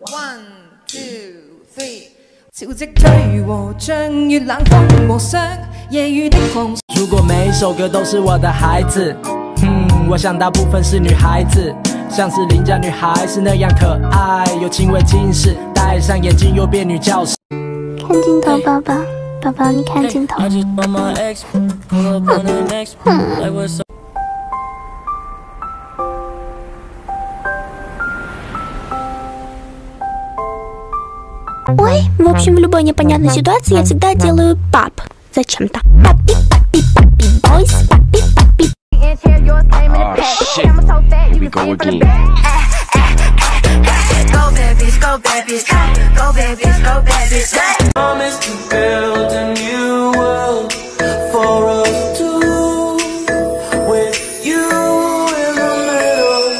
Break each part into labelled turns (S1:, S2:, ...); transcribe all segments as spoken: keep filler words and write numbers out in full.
S1: One, two, three。潮汐退和像月冷風和霜，夜雨的風。
S2: 如果每一首歌都是我的孩子，嗯，我想大部分是女孩子，像是邻家女孩是那样可爱，有轻微近视，戴上眼镜又变女教师。
S3: 看镜头，宝宝，宝宝，你看镜头。Ой, в общем, в любой непонятной ситуации я всегда делаю пап. Зачем-то. Папи, папи, папи, бойс, папи, папи.
S4: Oh shit, here we go again.
S5: Go babies, go babies, go babies, go babies.
S6: Promise to build a new world for us two, with you in the middle.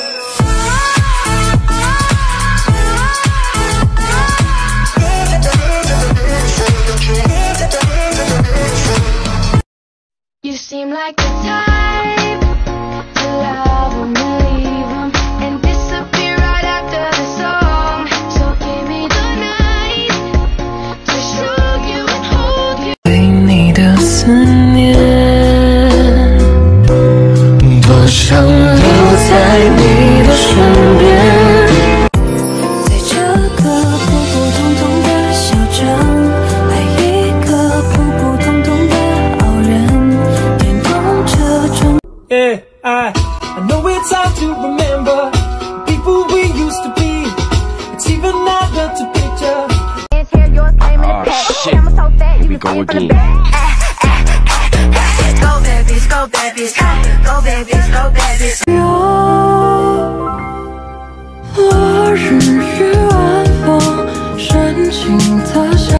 S5: You seem like the type to love 'em and leave 'em and disappear right after the song. So give me the night to show you and hold you.
S6: 对你的思念，多想留在你的身边。
S3: 在这个普普通通的小镇，爱一个普普通通的傲人，电动车中。
S2: Yeah, I, I know it's hard to remember people we used to be. It's even harder to picture.
S4: Oh shit, here we go again.
S5: Go babies, go babies, go babies, go babies.
S3: 落日与晚风深情的笑。